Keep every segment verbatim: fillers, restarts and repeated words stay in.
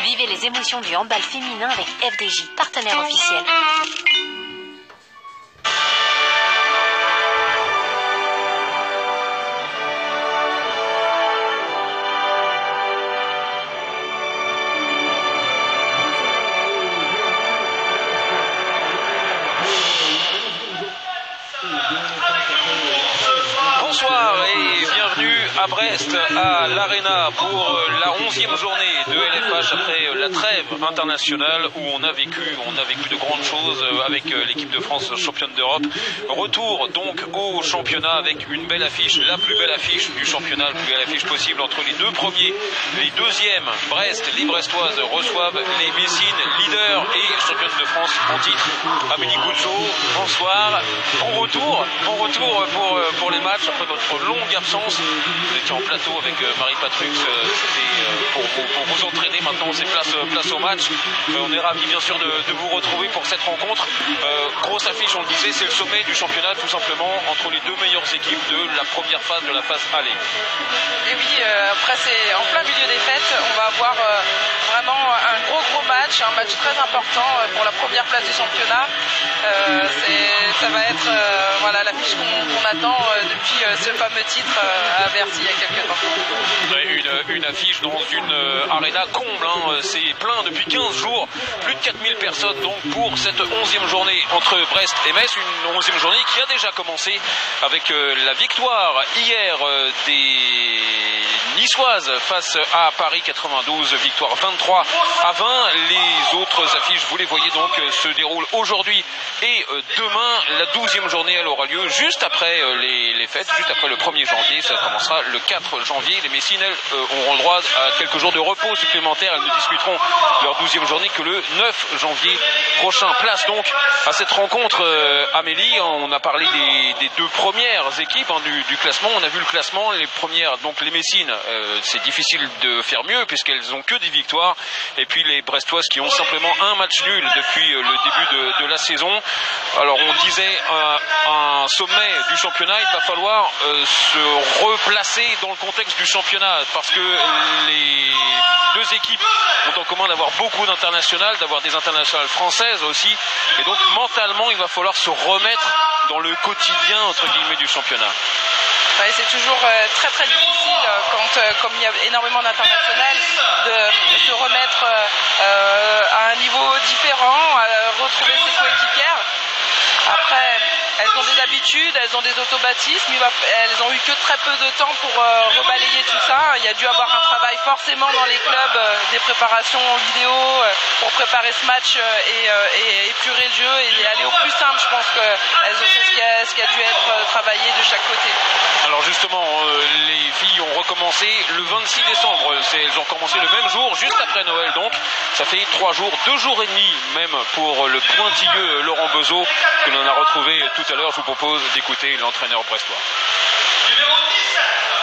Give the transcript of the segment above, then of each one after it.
Vivez les émotions du handball féminin avec F D J, partenaire officiel. Bonsoir et bienvenue à Brest, à l'Arena pour la onzième journée de L F H après la trêve internationale où on a vécu, on a vécu de grandes choses avec l'équipe de France championne d'Europe. Retour donc au championnat avec une belle affiche, la plus belle affiche du championnat, la plus belle affiche possible entre les deux premiers, les deuxièmes. Brest, les Brestoises reçoivent les Messines, leaders et championnes de France en titre. Amélie Goudzo, bonsoir, bon retour, bon retour pour, pour les matchs après votre longue absence. Vous étiez en plateau avec Marie Patrux, c'était pour, pour, pour vous entraîner. Maintenant c'est place, place au match. On est ravis bien sûr de, de vous retrouver pour cette rencontre. Euh, grosse affiche, on le disait, c'est le sommet du championnat tout simplement entre les deux meilleures équipes de la première phase de la phase aller. Et oui, euh, après c'est en plein milieu des fêtes, on va avoir euh, vraiment un gros gros match, un match très important euh, pour la première place du championnat. Euh, ça va être euh, voilà, l'affiche qu'on qu'on attend euh, depuis euh, ce fameux titre euh, à Bercy il y a quelques temps. Une, une affiche dans une euh, arena comble, hein, c'est plein depuis quinze jours, plus de quatre mille personnes donc pour cette onzième journée entre Brest et Metz, une onzième journée qui a déjà commencé avec euh, la victoire hier euh, des Niçoises face à Paris quatre-vingt-douze, victoire vingt-trois à vingt. Les autres affiches, vous les voyez donc, euh, se déroulent aujourd'hui et euh, demain. La douzième journée, elle aura lieu juste après euh, les, les fêtes, juste après le premier janvier, ça commencera le quatre janvier. Les Messines, elles, euh, auront le droit à quelques jours de repos supplémentaires, elles ne disputeront leur douzième journée que le neuf janvier prochain. Place donc à cette rencontre, euh, Amélie, on a parlé des, des deux premières équipes hein, du, du classement, on a vu le classement, les premières, donc les Messines, euh, c'est difficile de faire mieux puisqu'elles ont que des victoires, et puis les Brestoises qui ont simplement un match nul depuis le début de, de la saison. Alors on disait un, un sommet du championnat, il va falloir euh, se replacer dans le contexte du championnat parce que les deux équipes ont en commun d'avoir beaucoup d'internationales, d'avoir des internationales françaises aussi, et donc mentalement il va falloir se remettre dans le quotidien entre guillemets du championnat. Ouais, c'est toujours euh, très très difficile euh, quand, euh, comme il y a énormément d'internationales, de, de se remettre euh, à un niveau différent, à retrouver ses coéquipières. Après, elles ont des habitudes, elles ont des automatismes, elles ont eu que très peu de temps pour euh, rebalayer tout ça. Il y a dû avoir un travail forcément dans les clubs, euh, des préparations vidéo euh, pour préparer ce match euh, et, euh, et épurer le jeu et aller au plus simple. Je pense que c'est ce qui a, ce qui a dû être euh, travaillé de chaque côté. Alors justement, euh, les filles ont recommencé le vingt-six décembre, elles ont commencé le même jour, juste après Noël donc. Ça fait trois jours, deux jours et demi même pour le pointilleux Laurent Bezeau que l'on a retrouvé tout à l'heure. Je vous propose d'écouter l'entraîneur brestois. Numéro dix-sept,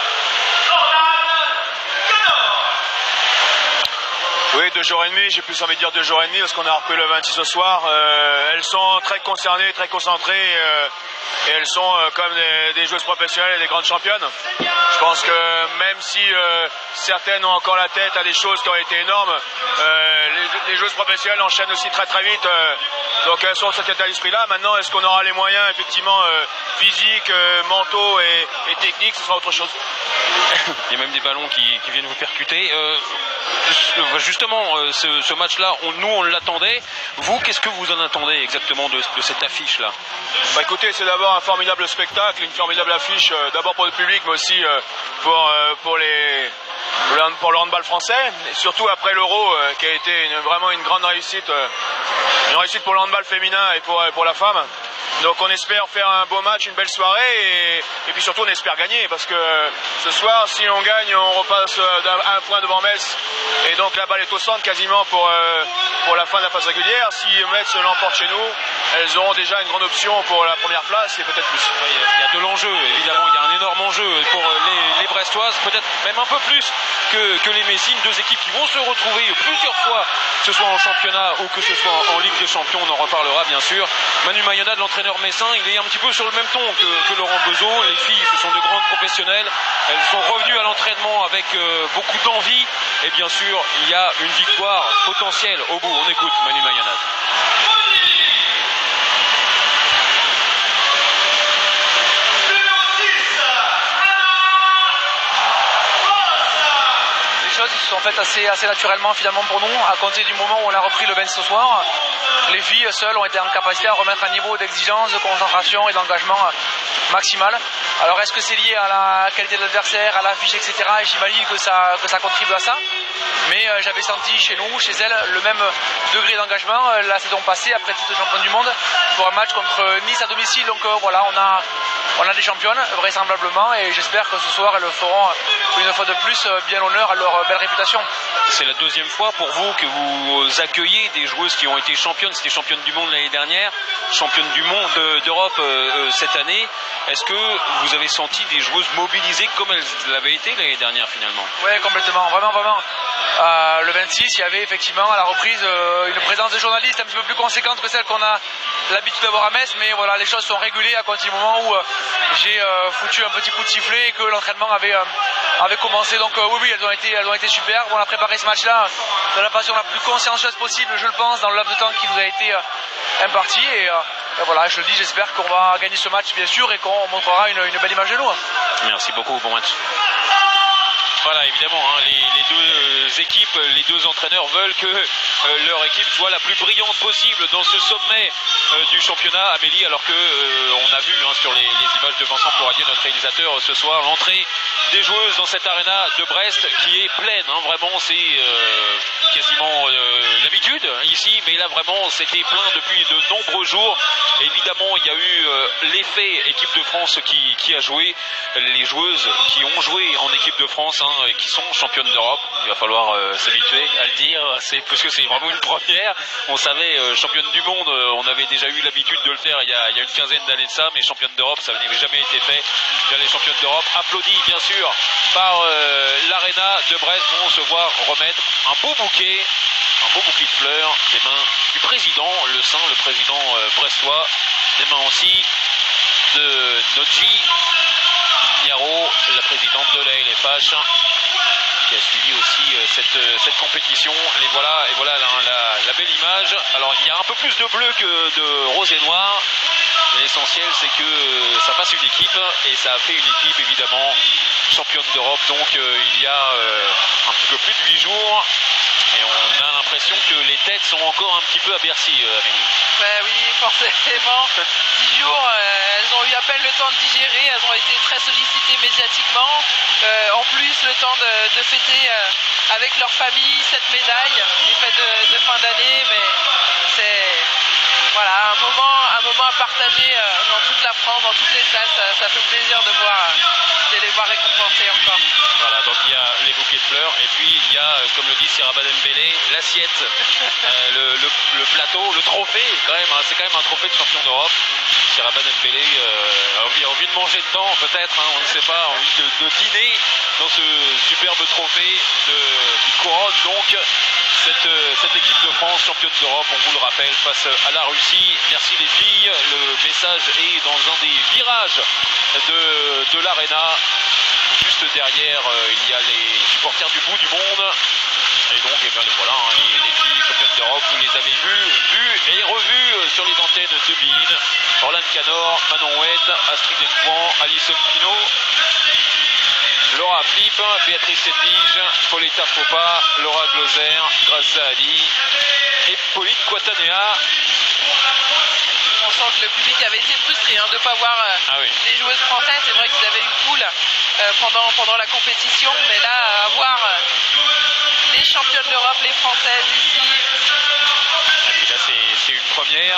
oui, deux jours et demi, j'ai plus envie de dire deux jours et demi parce qu'on a repris le vingt-six ce soir. Euh, elles sont très concernées, très concentrées euh, et elles sont euh, comme des, des joueuses professionnelles et des grandes championnes. Je pense que même si euh, certaines ont encore la tête à des choses qui ont été énormes, euh, les, les joueuses professionnelles enchaînent aussi très très vite. Euh, donc elles sont dans cet état d'esprit-là. Maintenant, est-ce qu'on aura les moyens effectivement euh, physiques, euh, mentaux et, et techniques? Ce sera autre chose. Il y a même des ballons qui, qui viennent vous percuter. Euh, justement, euh, ce, ce match-là, on, nous on l'attendait. Vous, qu'est-ce que vous en attendez exactement de, de cette affiche-là? Bah écoutez, c'est d'abord un formidable spectacle, une formidable affiche, euh, d'abord pour le public, mais aussi euh, pour, euh, pour, les, pour, le, pour le handball français, et surtout après l'Euro, euh, qui a été une, vraiment une grande réussite, euh, une réussite pour le handball féminin et pour, pour la femme. Donc on espère faire un beau match, une belle soirée et, et puis surtout on espère gagner parce que ce soir si on gagne on repasse d'un un point devant Metz et donc la balle est au centre quasiment pour, euh, pour la fin de la phase régulière. Si Metz l'emporte chez nous, elles auront déjà une grande option pour la première place et peut-être plus. Il y a de l'enjeu évidemment, il y a un énorme enjeu pour les, les Brestoises, peut-être même un peu plus que, que les Messines, deux équipes qui vont se retrouver plusieurs fois, que ce soit en championnat ou que ce soit en, en Ligue des Champions, on en reparlera bien sûr. Manu Mayonnaud, l'entraîneur l'entraîneur messin, il est un petit peu sur le même ton que, que Laurent Beuzot. Les filles, ce sont de grandes professionnelles. Elles sont revenues à l'entraînement avec euh, beaucoup d'envie. Et bien sûr, il y a une victoire potentielle au bout. On écoute Manu Mayanaz. Les choses se sont faites assez, assez naturellement finalement pour nous, à compter du moment où on a repris le vingt ce soir. Les filles seules ont été en capacité à remettre un niveau d'exigence, de concentration et d'engagement maximal. Alors est-ce que c'est lié à la qualité de l'adversaire, à l'affiche, et cetera. Et j'imagine que ça, que ça contribue à ça. Mais euh, j'avais senti chez nous, chez elles, le même degré d'engagement euh, la saison passée, après titre champion du monde, pour un match contre Nice à domicile. Donc euh, voilà, on a, on a des championnes, vraisemblablement, et j'espère que ce soir, elles feront une fois de plus bien honneur à leur belle réputation. C'est la deuxième fois pour vous que vous accueillez des joueuses qui ont été championnes. C'était championne du monde l'année dernière, championne du monde d'Europe euh, cette année. Est-ce que vous avez senti des joueuses mobilisées comme elles l'avaient été l'année dernière finalement? Oui, complètement, vraiment, vraiment. Euh, le vingt-six, il y avait effectivement à la reprise euh, une présence de journalistes un petit peu plus conséquente que celle qu'on a l'habitude d'avoir à Metz, mais voilà, les choses sont régulées à partir du moment où euh, j'ai euh, foutu un petit coup de sifflet et que l'entraînement avait, euh, avait commencé. Donc euh, oui, oui, elles ont été, elles ont été superbes. On a préparé ce match-là de la façon la plus consciencieuse possible, je le pense, dans le laps de temps qui nous a été euh, imparti. Et, euh, et voilà, je le dis, j'espère qu'on va gagner ce match, bien sûr, et qu'on montrera une, une belle image de nous. Merci beaucoup, bon match. Voilà, évidemment, hein, les, les deux euh, équipes, les deux entraîneurs veulent que euh, leur équipe soit la plus brillante possible dans ce sommet euh, du championnat. Amélie, alors que euh, on a vu hein, sur les, les images de Vincent Poiradier, notre réalisateur, ce soir, l'entrée des joueuses dans cette aréna de Brest qui est pleine. Hein, vraiment, c'est euh, quasiment euh, l'habitude ici, mais là vraiment, c'était plein depuis de nombreux jours. Évidemment, il y a eu euh, l'effet équipe de France qui, qui a joué. Les joueuses qui ont joué en équipe de France, hein, et qui sont championnes d'Europe, il va falloir euh, s'habituer à le dire, c'est parce que c'est vraiment une première. On savait euh, championne du monde, euh, on avait déjà eu l'habitude de le faire il y a, il y a une quinzaine d'années de ça, mais championne d'Europe, ça n'avait jamais été fait. Bien, les championnes d'Europe, applaudis bien sûr par euh, l'Arena de Brest, vont se voir remettre un beau bouquet, un beau bouquet de fleurs des mains du président, le Saint, le président euh, brestois, des mains aussi de Nodji Niaro, la présidente de la L F H, qui a suivi aussi euh, cette, euh, cette compétition. Les voilà, et voilà la, la, la belle image. Alors il y a un peu plus de bleu que de rose et noir, mais l'essentiel c'est que euh, ça fasse une équipe, et ça a fait une équipe évidemment championne d'Europe, donc euh, il y a euh, un petit peu plus de huit jours. Et on a l'impression que les têtes sont encore un petit peu à Bercy, euh, Amélie. Ben oui, forcément. Dix jours, euh, elles ont eu à peine le temps de digérer, elles ont été très sollicitées médiatiquement. Euh, en plus, le temps de, de fêter euh, avec leur famille cette médaille, les fêtes de, de fin d'année, mais c'est voilà, un moment, un moment à partager euh, dans toute la France, dans toutes les salles. Ça, ça fait plaisir de voir, de les voir récompensés encore. Voilà, donc il y a les bouquets de fleurs, et puis il y a, comme le dit Siraba Dembélé, l'assiette, euh, le, le, le plateau, le trophée, quand même, hein, c'est quand même un trophée de champion d'Europe. Siraba Dembélé euh, a, envie, a envie de manger dedans, peut-être, hein, on ne sait pas, a envie de, de dîner dans ce superbe trophée de, qui couronne donc cette, cette équipe de France, championne d'Europe, on vous le rappelle, face à la Russie. Merci les filles, le message est dans un des virages de, de l'Arena. Juste derrière, euh, il y a les supporters du bout du monde. Et donc, eh bien, voilà, hein, les, les filles championnes d'Europe, vous les avez vues, vues et revues euh, sur les antennes de Bein. Orlane Canor, Manon Huet, Astrid Entouan, Alison Pinault, Laura Flip, Béatrice Edwige, Pauletta Fopa, Laura Gloser, Grace Ali et Pauline Quatanea. On sent que le public avait été frustré hein, de ne pas voir euh, ah oui. les joueuses françaises. C'est vrai qu'ils avaient une poule euh, pendant, pendant la compétition, mais là, avoir euh, les championnes d'Europe, les françaises ici. Et puis là, c'est une première.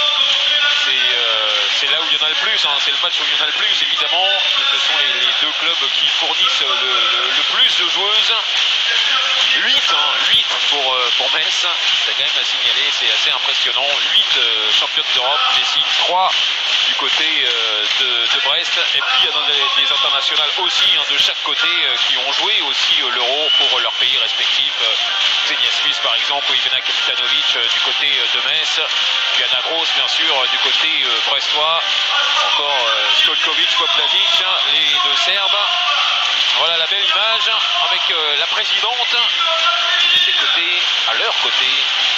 C'est euh, là où il y en a le plus, hein. C'est le match où il y en a le plus, évidemment. Ce sont les, les deux clubs qui fournissent le, le, le plus de joueuses. huit, hein, huit pour, euh, pour Metz, c'est quand même à signaler, c'est assez impressionnant. huit euh, championnes d'Europe, Messi, trois du côté euh, de, de Brest. Et puis il y en a des, des internationales aussi hein, de chaque côté euh, qui ont joué aussi euh, l'Euro pour leur pays respectif. Euh, Xenia Smith par exemple, ou Ivana Kapitanovic euh, du côté euh, de Metz. puis Anna Gross, bien sûr, du côté euh, brestois. Encore euh, Stojkovic, Poplazic, les deux Serbes. Voilà la belle image avec euh, la présidente de ses côtés, à leur côté.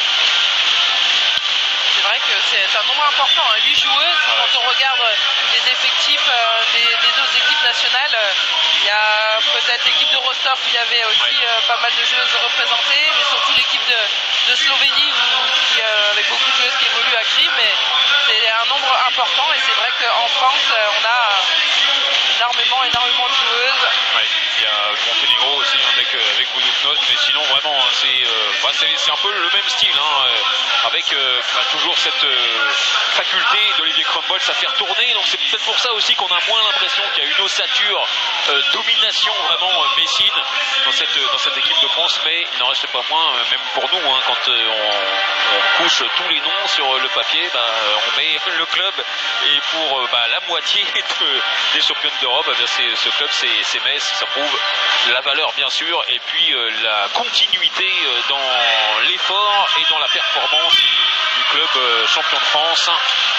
C'est vrai que c'est un nombre important, hein, huit joueuses. Ah ouais. Quand on regarde les effectifs euh, des, des autres équipes nationales, euh, il y a peut-être l'équipe de Rostov où il y avait aussi Ouais. euh, pas mal de joueuses représentées, mais surtout l'équipe de, de Slovénie où, qui, euh, avec beaucoup de joueuses qui évoluent à Krim. Mais c'est un nombre important et c'est vrai qu'en France, euh, on a énormément, énormément de joueuses. Ouais, il y a Monténégro aussi hein, avec, euh, avec Boudoucnos, mais sinon vraiment hein, c'est euh, bah, c'est un peu le même style hein, euh, avec euh, bah, toujours cette euh, faculté d'Olivier Crumbolts à faire tourner, donc c'est peut-être pour ça aussi qu'on a moins l'impression qu'il y a une ossature, euh, domination vraiment euh, messine dans cette, dans cette équipe de France, mais il n'en reste pas moins, euh, même pour nous, hein, quand euh, on, on couche tous les noms sur euh, le papier, bah, on met le club et pour euh, bah, la moitié de, des championnes d'Europe, eh ce club c'est Metz, ça prouve la valeur bien sûr et puis euh, la continuité euh, dans l'effort et dans la performance du club euh, champion de France.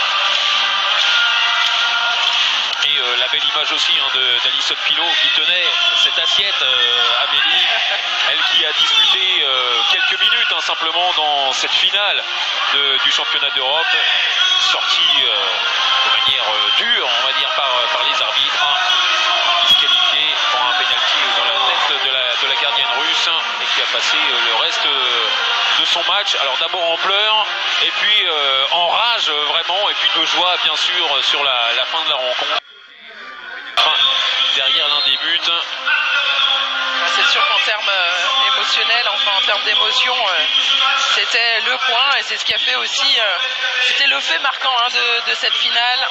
Et euh, la belle image aussi hein, d'Alison Pinault qui tenait cette assiette, euh, Amélie, elle qui a disputé euh, quelques minutes hein, simplement dans cette finale de, du championnat d'Europe, sortie euh, de manière euh, dure, on va dire, par, par les arbitres, hein, disqualifié pour un pénalty dans la tête de la, de la gardienne russe et qui a passé euh, le reste euh, de son match. Alors d'abord en pleurs et puis euh, en rage euh, vraiment et puis de joie bien sûr euh, sur la, la fin de la rencontre. Enfin, derrière l'un des buts. C'est sûr qu'en termes euh, émotionnels, enfin en termes d'émotion, euh, c'était le point et c'est ce qui a fait aussi, euh, c'était le fait marquant hein, de, de cette finale.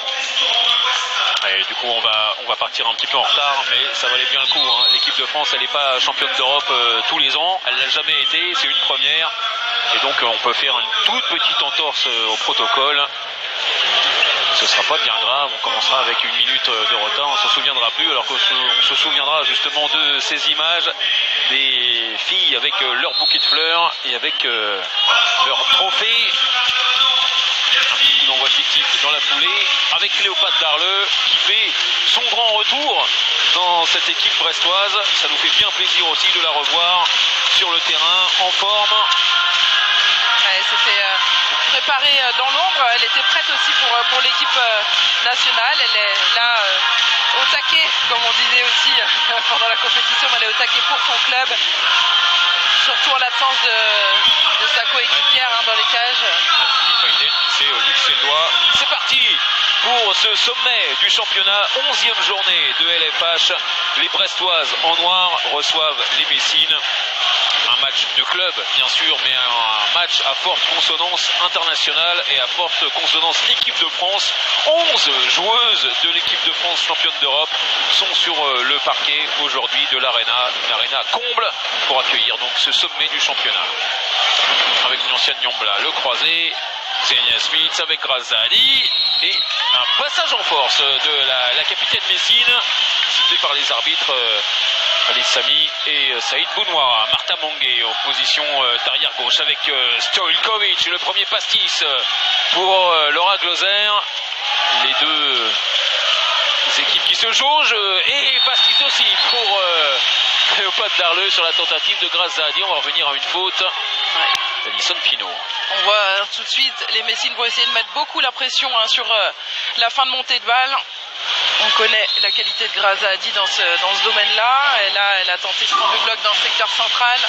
Et du coup on va, on va partir un petit peu en retard, mais ça valait bien le coup. Hein. L'équipe de France elle n'est pas championne d'Europe euh, tous les ans, elle l'a jamais été, c'est une première. Et donc euh, on peut faire une toute petite entorse euh, au protocole. Ce ne sera pas bien grave, on commencera avec une minute de retard, on ne s'en souviendra plus, alors qu'on se souviendra justement de ces images des filles avec leur bouquet de fleurs et avec euh, leur trophée. Un petit coup d'envoi fictif dans la foulée, avec Cléopâtre Darleux qui fait son grand retour dans cette équipe brestoise. Ça nous fait bien plaisir aussi de la revoir sur le terrain, en forme. Ouais, c'était euh, préparé euh, dans l'ombre, elle était prête aussi pour, euh, pour l'équipe euh, nationale, elle est là euh, au taquet, comme on disait aussi euh, pendant la compétition, elle est au taquet pour son club, surtout en l'absence de, de sa coéquipière hein, dans les cages. C'est luxembourgeois. C'est parti pour ce sommet du championnat, onzième journée de L F H. Les Brestoises en noir reçoivent les Messines. Un match de club, bien sûr, mais un match à forte consonance internationale et à forte consonance équipe de France. onze joueuses de l'équipe de France championne d'Europe sont sur le parquet aujourd'hui de l'Arena. Une Arena comble pour accueillir donc ce sommet du championnat. Avec une ancienne Nyombla, le croisé, Xenia Smith avec Grazali et un passage en force de la, la capitaine Messine, cité par les arbitres euh, Alice Samy et euh, Saïd Bounoua. Martha Monguet en position euh, d'arrière gauche avec euh, Stojkovic, le premier pastis euh, pour euh, Laura Gloser. Les deux euh, équipes qui se jaugent euh, et pastis aussi pour euh, Cléopâtre Darleux sur la tentative de Grazali. On va revenir à une faute. Ouais. Alison Pinault. On voit euh, tout de suite, les Messines vont essayer de mettre beaucoup la pression hein, sur euh, la fin de montée de balle. On connaît la qualité de Grazadi dans ce, dans ce domaine-là. Et là, elle a tenté de prendre le bloc dans le secteur central.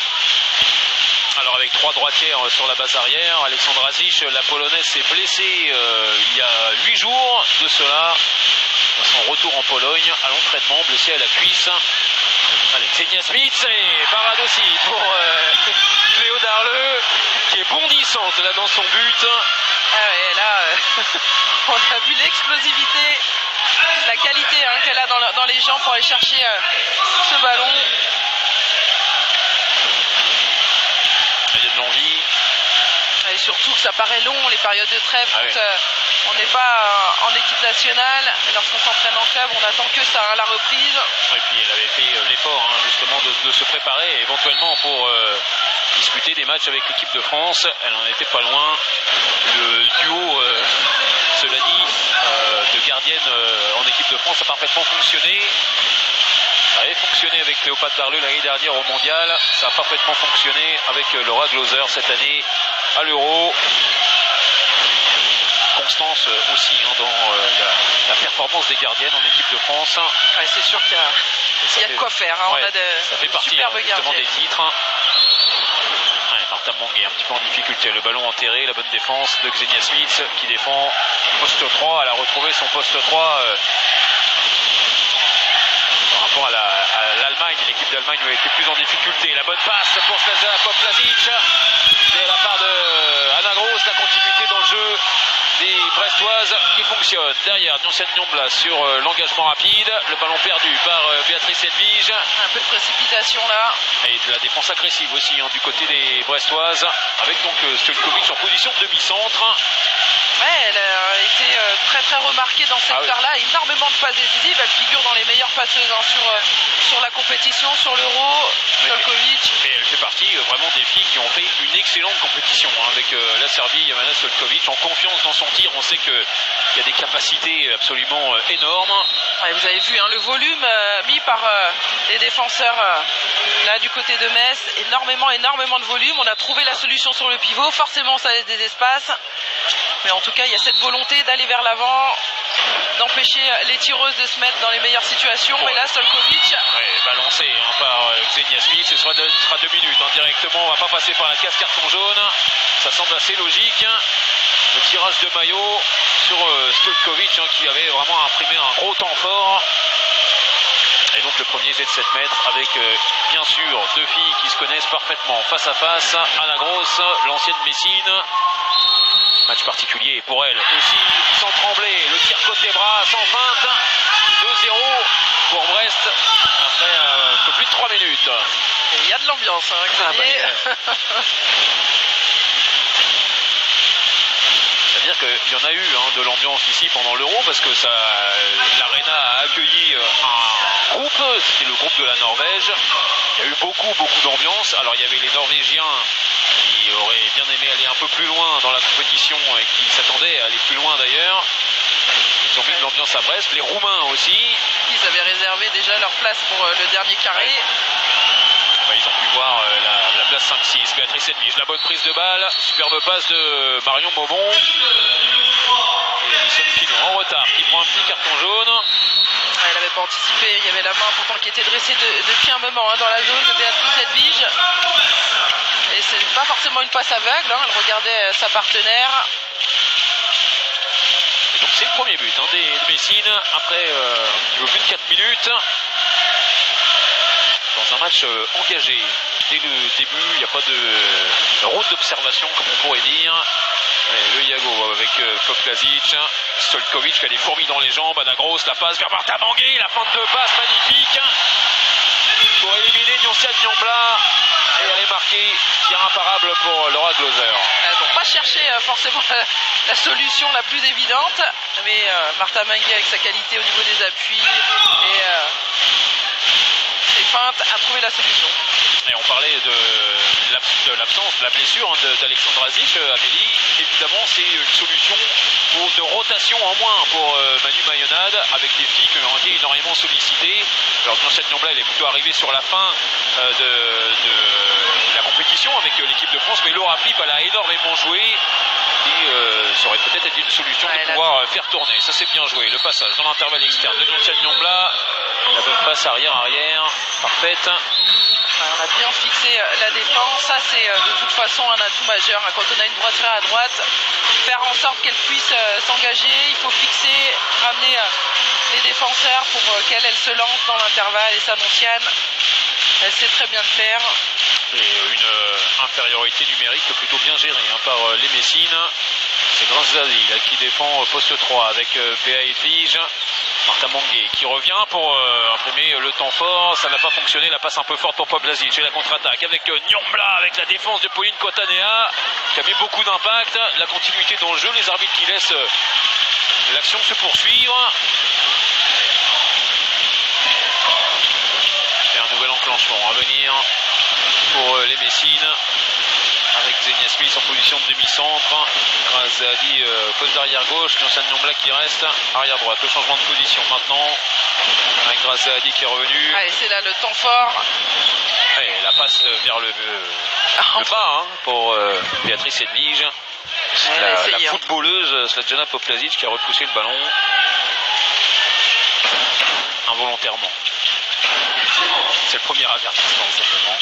Alors avec trois droitières sur la base arrière, Alexandra Zich, la polonaise, s'est blessée euh, il y a huit jours de cela. Dans son retour en Pologne, à l'entraînement, blessée à la cuisse. Allez, Xenia Smith et parade aussi pour euh, Cléo Darleux qui est bondissante là dans son but. Ah ouais, là, euh, on a vu l'explosivité, la qualité hein, qu'elle a dans, le, dans les jambes pour aller chercher euh, ce ballon. Il y a de l'envie. Et surtout que ça paraît long, les périodes de trêve, ah quand oui. euh, on n'est pas euh, en équipe nationale, et lorsqu'on s'entraîne en club, on attend que ça, hein, la reprise. Et puis elle avait fait euh, l'effort hein, justement de, de se préparer éventuellement pour euh, disputé des matchs avec l'équipe de France. Elle n'en était pas loin. Le duo, euh, cela dit, euh, de gardienne euh, en équipe de France a parfaitement fonctionné. Ça avait fonctionné avec Cléopâtre Darleux l'année dernière au Mondial. Ça a parfaitement fonctionné avec euh, Laura Glauser cette année à l'Euro. Constance euh, aussi hein, dans euh, la, la performance des gardiennes en équipe de France. Ouais, c'est sûr qu'il y a, il y a de quoi faire. Hein. Ouais, on a de, ça fait partie superbes hein, justement gardiennes. des titres. Ouais, Martha Mang est un petit peu en difficulté. Le ballon enterré, la bonne défense de Xenia Smith qui défend poste trois. Elle a retrouvé son poste trois euh, par rapport à l'Allemagne. La, l'équipe d'Allemagne a été plus en difficulté. La bonne passe pour Slaza Poplazic. De la part de Anna Gross, la continuité dans le jeu des Brestoises qui fonctionne. Derrière, Nyoncen Nyombla sur euh, l'engagement rapide. Le ballon perdu par euh, Béatrice Edwige. Un peu de précipitation là. Et de la défense agressive aussi hein, du côté des Brestoises. Avec donc euh, Stolkovic en position de demi-centre. Ouais, elle a été euh, très très remarquée dans ce Ah secteur-là. Oui. Énormément de passes décisives. Elle figure dans les meilleures passeuses hein, sur, euh, sur la compétition, sur l'Euro. Stolkovic. Et elle fait partie euh, vraiment des filles qui ont fait une excellente compétition hein, avec euh, la Serbie, Ivana Stolkovic, en confiance dans son tir. On sait qu'il y a des capacités absolument euh, énormes. Ouais, vous avez vu hein, le volume euh, mis par euh, les défenseurs euh, là du côté de Metz. Énormément, énormément de volume. On a trouvé la solution sur le pivot. Forcément, ça laisse des espaces. Mais en tout cas, il y a cette volonté d'aller vers l'avant, d'empêcher les tireuses de se mettre dans les meilleures situations. Ouais. Et là, Stolkovic. Ouais, balancé hein, par euh, Xenia Smith. Ce sera, de, ce sera deux minutes hein, directement. On va pas passer par la case carton jaune. Ça semble assez logique. Le tirage de maillot sur euh, Stolkovic hein, qui avait vraiment imprimé un gros temps fort. Et donc le premier jet de sept mètres avec euh, bien sûr deux filles qui se connaissent parfaitement face à face. Anna Gross, l'ancienne Messine. Match particulier pour elle aussi, sans trembler, le tir côté bras, sans feinte, deux zéro pour Brest, après euh, un peu plus de trois minutes. Et il y a de l'ambiance, hein, Xavier. Ah, bah, c'est-à-dire qu'il y en a eu hein, de l'ambiance ici pendant l'Euro, parce que ça, l'Arena a accueilli un groupe, c'était le groupe de la Norvège. Il y a eu beaucoup, beaucoup d'ambiance. Alors il y avait les Norvégiens qui auraient bien aimé aller un peu plus loin dans la compétition et qui s'attendaient à aller plus loin d'ailleurs. Ils ont mis de l'ambiance à Brest. Les Roumains aussi. Ils avaient réservé déjà leur place pour euh, le dernier carré. Bah, ils ont pu voir euh, la, la place cinq six. Béatrice Edwige, la bonne prise de balle. Superbe passe de Marion Maubon. Et Alison Pino en retard qui prend un petit carton jaune. Elle n'avait pas anticipé, il y avait la main pourtant qui était dressée de, depuis un moment hein, dans la zone de Béatrice Edwige. Et c'est pas forcément une passe aveugle, hein, elle regardait sa partenaire. Et donc c'est le premier but hein, des, des Messines après euh, un petit peu plus de quatre minutes. Dans un match euh, engagé. Dès le début, il n'y a pas de route d'observation comme on pourrait dire. Et le Iago avec euh, Poplazic, Stolkovic qui a des fourmis dans les jambes, Anna Gross, la passe vers Martha Mangué, la fin de deux passes magnifique pour éliminer Nyoncen Nyombla et elle est marquée, tir imparable pour Laura Glauser. Elles n'ont pas cherché euh, forcément la, la solution la plus évidente, mais euh, Martha Mangué avec sa qualité au niveau des appuis et euh, ses feintes a trouvé la solution. Et on parlait de l'absence, de la blessure hein, d'Alexandra Zich, Amélie. Évidemment, c'est une solution pour de rotation en moins pour euh, Manu Mayonade, avec des filles qui ont été énormément sollicitées. Alors, Nyoncen Nyombla, elle est plutôt arrivée sur la fin euh, de, de la compétition avec euh, l'équipe de France, mais Laura Flip, elle a énormément joué. Et euh, ça aurait peut-être été une solution ouais, de pouvoir a... faire tourner. Ça, c'est bien joué. Le passage dans l'intervalle externe de Nyoncen Nyombla. La bonne passe arrière-arrière, parfaite. Ouais, on a bien fixé la défense. Ça, c'est de toute façon un atout majeur. Quand on a une droitière à droite, faire en sorte qu'elle puisse s'engager. Il faut fixer, ramener les défenseurs pour qu'elle elle se lance dans l'intervalle. Et ça, Nonciane, elle sait très bien le faire. Et une euh, infériorité numérique plutôt bien gérée hein, par euh, les Messines. C'est Granzadi qui défend euh, poste trois avec euh, Béa Edwige. Martha Mangué qui revient pour euh, imprimer le temps fort. Ça n'a pas fonctionné, la passe un peu forte pour Poplazic. Et la contre-attaque avec euh, Nyombla, avec la défense de Pauline Cotanea qui a mis beaucoup d'impact. La continuité dans le jeu, les arbitres qui laissent euh, l'action se poursuivre. Et un nouvel enclenchement à venir pour euh, les Messines. Xenia Smith en position de demi-centre. Grazadi, euh, poste d'arrière gauche. Nursan Nyambla qui reste arrière droite. Le changement de position maintenant. Avec Grazadi qui est revenu. Allez, c'est là le temps fort. Et la passe vers le, euh, le bas hein, pour euh, Béatrice Edlige. Ouais, la, essayé, la hein. footballeuse Svetlana Poplazic qui a repoussé le ballon involontairement. C'est le premier avertissement simplement.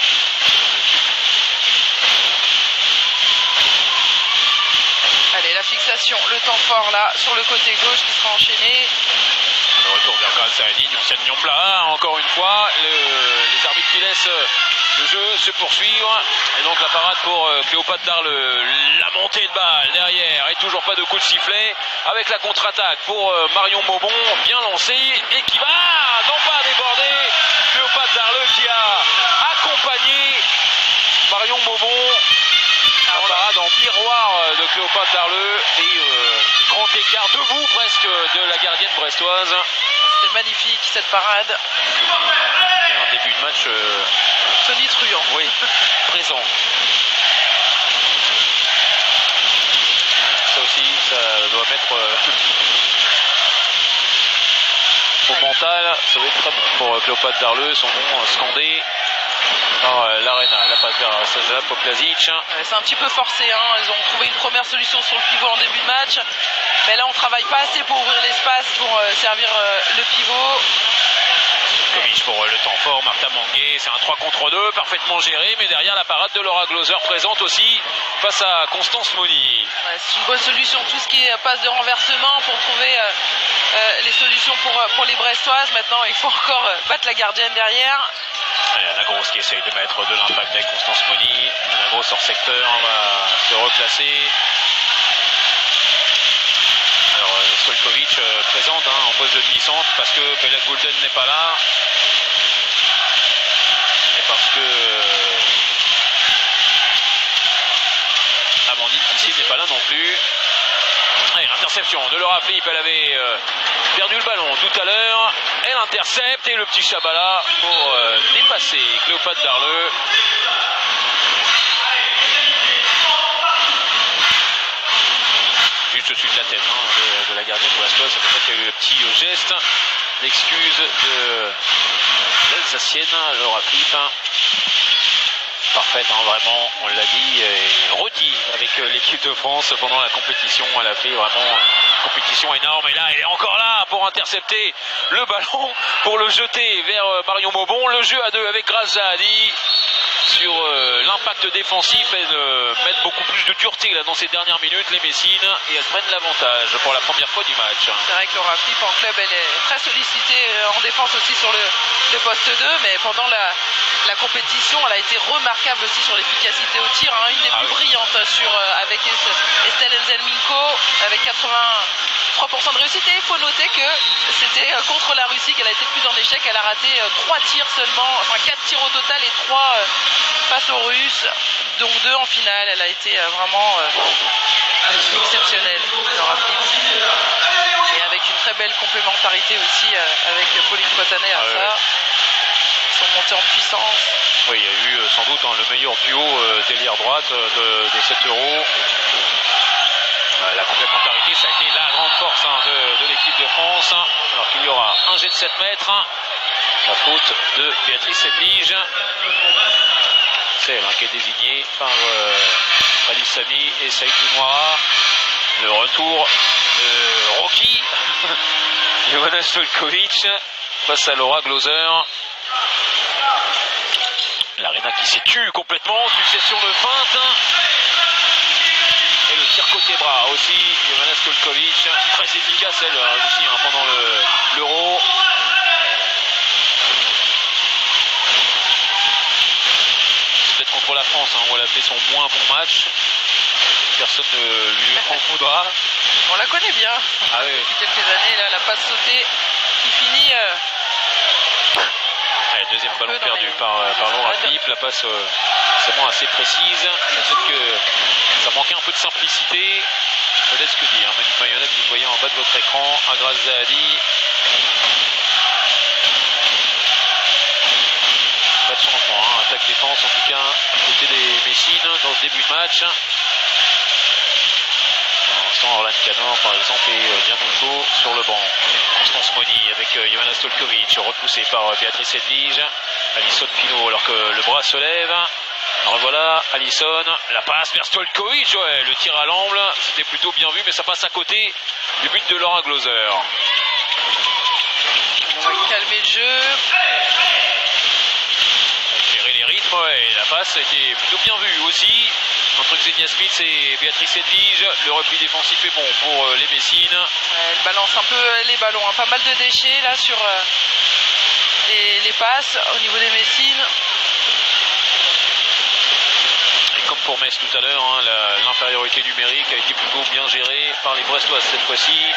Allez, la fixation, le temps fort là, sur le côté gauche qui sera enchaîné. Le retour vers Grazadi, Nursan Nyambla, encore une fois, le, les arbitres qui laissent le jeu se poursuivre. Et donc la parade pour euh, Cléopâtre Darleux, la montée de balle derrière, et toujours pas de coup de sifflet, avec la contre-attaque pour euh, Marion Maubon, bien lancée, et qui va non pas déborder. Cléopâtre Darleux qui a accompagné Marion Maubon. La parade en miroir de Cléopâtre Darleux et euh, grand écart debout presque de la gardienne brestoise. C'était magnifique cette parade. Un début de match euh, tonitruant. Oui, présent. Ça aussi, ça doit mettre euh, au mental. Ça va être très bon pour Cléopâtre Darleux, son nom euh, scandé. Euh, l'Arena, la passe vers Svetlana Poplazic. Ouais, c'est un petit peu forcé, hein. Ils ont trouvé une première solution sur le pivot en début de match, mais là on travaille pas assez pour ouvrir l'espace pour euh, servir euh, le pivot. Kovic pour euh, le temps fort, Martha Manguet, c'est un trois contre deux, parfaitement géré, mais derrière la parade de Laura Gloser présente aussi face à Constance Moni. Ouais, c'est une bonne solution, tout ce qui est passe de renversement pour trouver euh, euh, les solutions pour, pour les Brestoises. Maintenant il faut encore euh, battre la gardienne derrière. La grosse qui essaye de mettre de l'impact avec Constance Moni. La grosse hors secteur va se replacer. Alors Stolkovic euh, présente hein, en poste de demi-centre parce que Bella Golden n'est pas là. Et parce que euh, Amandine Tissier n'est pas là non plus. Allez, interception de Laura Flip, elle avait euh, perdu le ballon tout à l'heure, elle intercepte et le petit Chabala pour euh, dépasser Cléopâtre Darleux. Juste au-dessus de la tête hein, de, de la gardienne de Brestoise, c'est pour ça qu'il y a eu le petit geste d'excuse de l'Alsacienne, Laura Flip. Parfaite, hein, vraiment, on l'a dit et redit avec l'équipe de France pendant la compétition. Elle a fait vraiment une compétition énorme et là elle est encore là pour intercepter le ballon, pour le jeter vers Marion Maubon. Le jeu à deux avec Grazadi sur euh, l'impact défensif. Elles euh, mettent beaucoup plus de dureté là dans ces dernières minutes, les Messines, et elles prennent l'avantage pour la première fois du match. C'est vrai que Laura Flip en club elle est très sollicitée en défense aussi sur le, le poste deux, mais pendant la, la compétition elle a été remarquable aussi sur l'efficacité au tir, hein, une des ah plus oui. brillantes sur, euh, avec Estelle Enzelminko avec quatre-vingt-trois pour cent de réussite. Et il faut noter que c'était euh, contre la Russie qu'elle a été plus en échec, elle a raté euh, trois tirs seulement, enfin quatre tirs au total et trois euh, face aux Russes, donc deux en finale. Elle a été euh, vraiment euh, exceptionnelle, Laura Flip. Et avec une très belle complémentarité aussi euh, avec Pauline Coitanet à ah, ça. ouais. Ils sont montés en puissance. Oui, il y a eu euh, sans doute hein, le meilleur duo euh, d'ailière droite euh, de, de cet Euro. Euh, la complémentarité, ça a été la grande force hein, de, de l'équipe de France. Hein, alors qu'il y aura un jet de sept mètres. Hein, la faute de Béatrice Edlige. C'est elle hein, qui est désignée par euh, Alice Samy et Saïd Bounoira. Le retour de Rocky. Jovana Stolkovic face à Laura Gloser. L'Arena qui s'est tue complètement, succession de feintes. Et le tir côté bras aussi, Jovana Stolkovic, très efficace elle aussi hein, pendant l'Euro. C'est peut-être contre la France hein, où elle a fait son moins bon match. Personne ne lui en voudra. On la connaît bien ah, oui. depuis quelques années, là, la passe sautée qui finit... Euh... Allez, deuxième ballon perdu les... par, par Laura Flip, la passe euh, c'est vraiment assez précise. Peut-être que ça manquait un peu de simplicité. Peut-être ce que dit hein, Manu Mayonnaise, vous le voyez en bas de votre écran, à Grazadi. Pas de changement, hein. Attaque-défense en tout cas, côté des Messines dans ce début. début de match. Pour l'instant, Orlan Canor, par exemple, est bien au chaud sur le banc. Constance Moni avec euh, Jovana Stojkovic, repoussée par euh, Béatrice Edvige. Alison Pinault, alors que le bras se lève. Alors voilà, Alison, la passe vers Stojkovic, ouais, le tir à l'angle, c'était plutôt bien vu, mais ça passe à côté du but de Laura Glauser. On va calmer le jeu. Gérer les rythmes, ouais, la passe a été plutôt bien vue aussi. Entre Xenia Smith et Béatrice Edvige, le repli défensif est bon pour euh, les Messines. Ouais, elle balance un peu euh, les ballons, hein. Pas mal de déchets là sur euh, les, les passes au niveau des Messines. Et comme pour Metz tout à l'heure, hein, l'infériorité numérique a été plutôt bien gérée par les Brestoises cette fois-ci.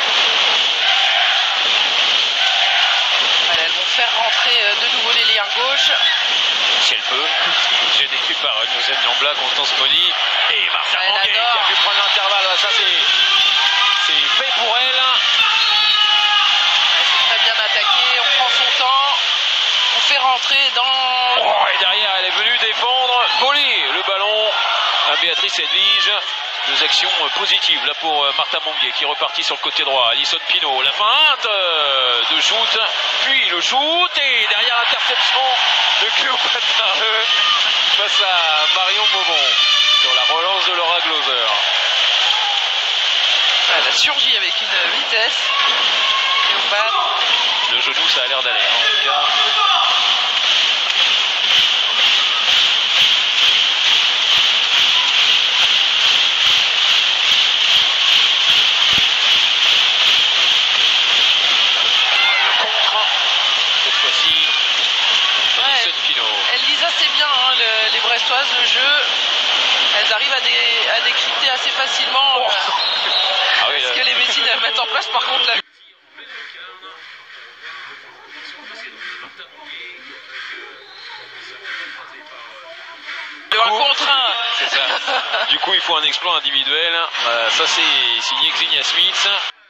Elles vont faire rentrer euh, de nouveau les liens gauche. Si elle peut, gênée par Nosem Nyambla, Constance Moni et Martha Elle Manguet qui adore. a pu prendre l'intervalle. Ça c'est fait pour elle. Ouais, c'est très bien attaqué, on prend son temps, on fait rentrer dans... Oh, et derrière elle est venue défendre, voler le ballon à Béatrice Edvige. Deux actions positives là pour Martha Manguet qui est repartie sur le côté droit. Alison Pinault, la feinte de shoot, puis le shoot et derrière interception de Cléopâtre face à Marion Maubon sur la relance de Laura Glauser. Elle a surgi avec une vitesse. Cléopâtre. Le genou ça a l'air d'aller en tout cas. Elles lisent assez bien hein, le, les Brestoises, le jeu. Elles arrivent à, dé, à décrypter assez facilement euh, oh. ah oui, ce là. que les Messines mettent en place. Par contre, là... un contre un. C'est ça. Du coup, il faut un exploit individuel. Euh, ça, c'est signé Xenia Smith.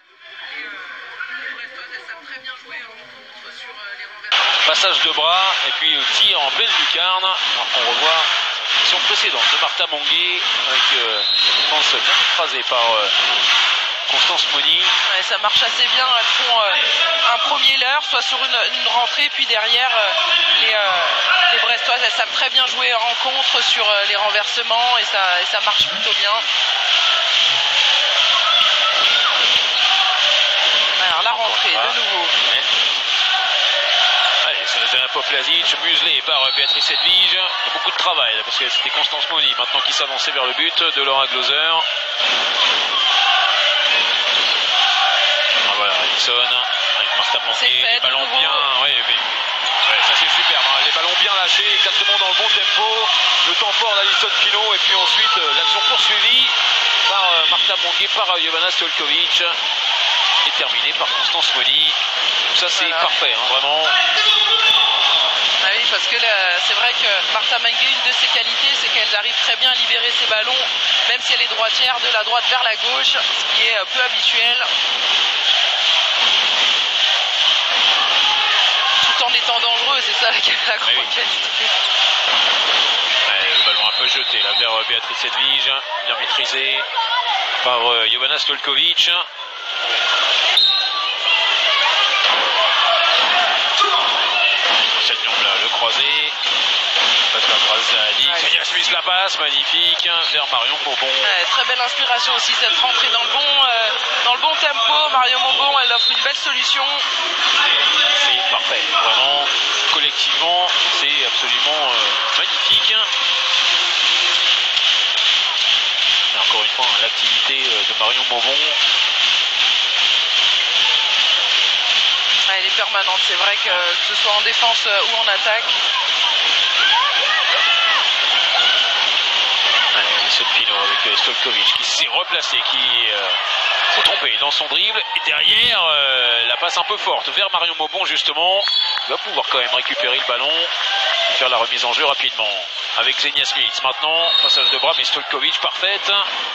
Passage de bras et puis tir en pleine lucarne. Alors qu'on revoit l'action précédente de Martha Manguet avec euh, je pense bien écrasée par euh, Constance Moni. Ouais, ça marche assez bien. Elles font euh, un premier leurre, soit sur une, une rentrée, puis derrière euh, les, euh, les Brestoises, elles savent très bien jouer en contre sur euh, les renversements et ça, et ça marche plutôt bien. Alors la rentrée voilà. de nouveau. Ouais. Allez, c'est Zana Poplazic, muselé par Béatrice Edvige. Il y a beaucoup de travail parce que c'était Constance Moni maintenant qui s'avançait vers le but de Laura Glauser. Ah voilà, Alison avec Martha Manguet, les ballons bien. Ouais, mais, ouais, ça c'est superbe, hein. Les ballons bien lâchés, exactement dans le bon tempo. Le temps fort d'Alison Pinault et puis ensuite euh, l'action poursuivie par euh, Martha Manguet, par euh, Jovana Stojkovic. Et terminé par Constance Moni. Tout ça c'est voilà. Parfait, hein, vraiment. Ah oui, parce que c'est vrai que Martha Manguet, une de ses qualités, c'est qu'elle arrive très bien à libérer ses ballons, même si elle est droitière, de la droite vers la gauche, ce qui est peu habituel. Tout en étant dangereux, c'est ça la, la grande oui. qualité. Ouais, le ballon un peu jeté là vers Béatrice Edvige, bien maîtrisé par euh, Jovana Stojkovic. Le croisé, passe la trace à Alix, Xenia Smith la passe, magnifique, vers Marion Maubon. Ouais, très belle inspiration aussi cette rentrée dans le bon, euh, dans le bon tempo. Marion Maubon, elle offre une belle solution. C'est parfait, vraiment, collectivement, c'est absolument euh, magnifique. Et encore une fois, l'activité de Marion Maubon. Elle est permanente, c'est vrai que, que ce soit en défense ou en attaque. Alison Pinault avec Stojkovic qui s'est replacé, qui euh, s'est trompé dans son dribble. Et derrière, euh, la passe un peu forte vers Marion Maubon justement. Il va pouvoir quand même récupérer le ballon et faire la remise en jeu rapidement. Avec Xenia Smith maintenant, passage de bras, mais Stojkovic parfaite.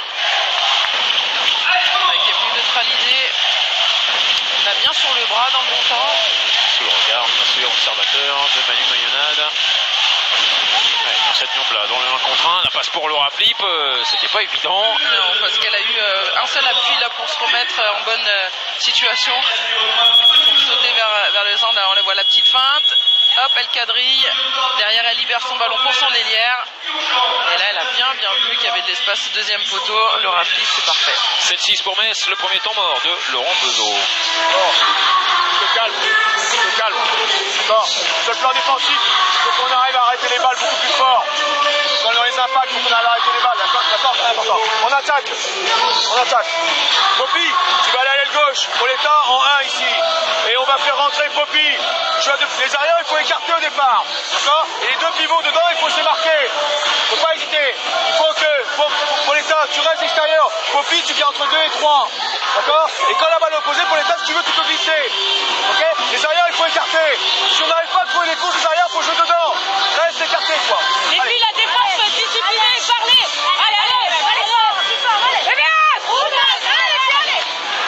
Ouais, qui est venu neutraliser. On a bien sur le bras dans le bon temps. Sous le regard, bien sûr, observateur de Manu Mayonade. Ouais, Cette Nyombla dans le un contre un, la passe pour Laura Flip, euh, c'était pas évident. Non, parce qu'elle a eu euh, un seul appui là pour se remettre en bonne euh, situation. Pour sauter vers, vers le centre, là on la voit la petite feinte. Hop, elle quadrille. Derrière, elle libère son ballon pour son ailière. Et là, elle a bien, bien vu qu'il y avait de l'espace au deuxième poteau. Laura Flip, c'est parfait. sept six pour Metz, le premier temps mort de Laurent Bezeau. Oh, se calme, se calme. Bon, sur le plan défensif, il faut qu'on arrive à arrêter les balles beaucoup plus fort. Dans les impacts, il faut qu'on arrive à arrêter les balles. D'accord, d'accord, très important. On attaque, on attaque. Poppy, tu vas aller à l'aile gauche. Pauletta en un ici. Et on va faire rentrer Poppy. Les arrières, il faut écarter au départ. D'accord. Et les deux pivots dedans, il faut se marquer. Il ne faut pas hésiter. Il faut que, Pauletta, tu restes extérieur. Poppy, tu viens entre deux et trois. D'accord. Et quand la balle est opposée, Pauletta, si tu veux, tu peux glisser. Ok. Les arrières, il faut écarter. Si on n'arrive pas à trouver les courses des arrières, il faut jouer dedans. Reste écarté, quoi. Et puis la défense disciplinée, parlez. Allez, allez, allez, allez. Eh bien, allez, allez.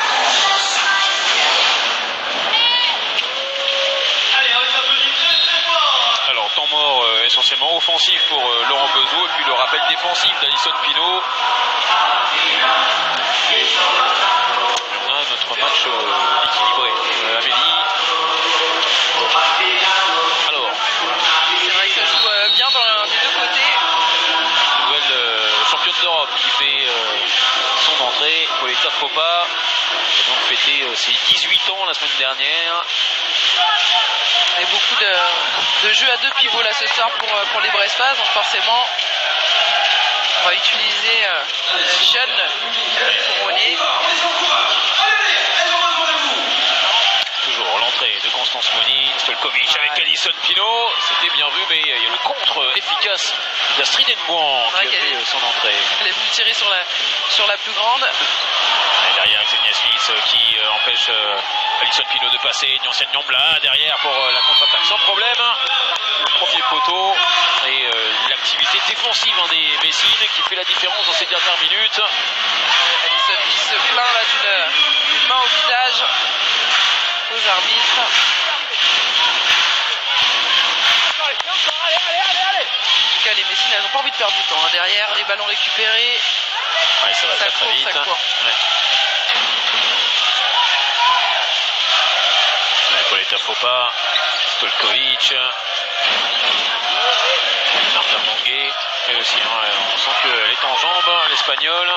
Alors, temps mort euh, essentiellement offensif pour euh, Laurent Bezeau, et puis le rappel défensif d'Alison Pinault. On a notre match euh, équilibré. Euh, Amélie. Alors, c'est vrai que ça joue euh, bien dans, des deux côtés. nouvelle euh, championne d'Europe qui fait euh, son entrée. Pauletta Fopa a donc fêté euh, ses dix-huit ans la semaine dernière. Il y a beaucoup de, de jeux à deux pivots là ce soir pour, pour les Brestoises, donc forcément on va utiliser euh, les jeunes couronniers. Toujours l'entrée de Constance Moni, Stolkovic avec Alison Pinault, c'était bien vu, mais il y a le contre efficace d'Astrid Nguyen qui a fait son entrée. Elle est venue tirer sur la, sur la plus grande. Et derrière Xenia Smith qui euh, empêche euh, Alison Pinault de passer, une ancienne Nyombla derrière pour euh, la contre-attaque sans problème. Le premier poteau et euh, l'activité défensive hein, des Messines qui fait la différence dans ces dernières minutes. Euh, Alison qui se plaint là d'une main au visage aux arbitres. En tout cas, les Messines, elles n'ont pas envie de perdre du temps. Hein. Derrière, les ballons récupérés. Ouais, ça va ça très court, très vite. Ça court. Ouais. Pauletta Fopa, Stolkovic, Martin Manguet, elle aussi, hein, on sent qu'elle est en jambes, l'Espagnole.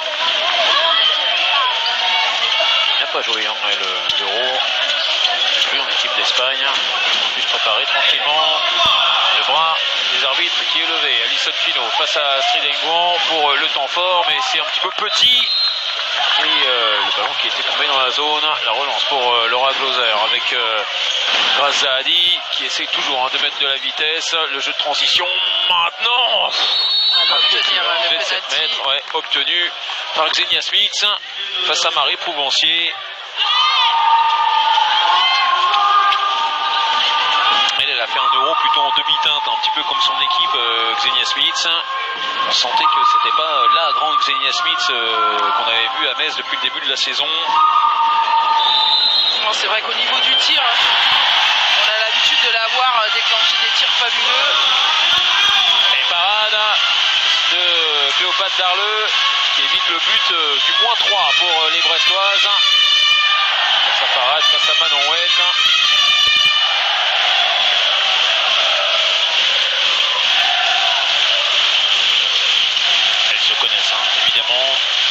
Elle n'a pas joué hein, l'Euro, plus en équipe d'Espagne, on peut se préparer tranquillement. Le bras des arbitres qui est levé, Alison Pinault face à Astrid Nguyen pour le temps fort, mais c'est un petit peu petit. Et euh, le ballon qui était tombé dans la zone, la relance pour euh, Laura Glauser avec euh, Grace Zahadi qui essaie toujours hein, de mettre de la vitesse, le jeu de transition maintenant vingt-sept mètres ouais, obtenu par Xenia Smith face à Marie Prouvencier. Elle, elle a fait un euro plutôt en demi-teinte, un petit peu comme son équipe euh, Xenia Smith. On sentait que c'était pas la grande Xenia Smith euh, qu'on avait vue à Metz depuis le début de la saison. C'est vrai qu'au niveau du tir, on a l'habitude de la voir déclencher des tirs fabuleux. Et parade de Cléopâtre Darleux qui évite le but euh, du moins trois pour les Brestoises. Sa parade face à Manon Ouette. Se connaissent hein, évidemment.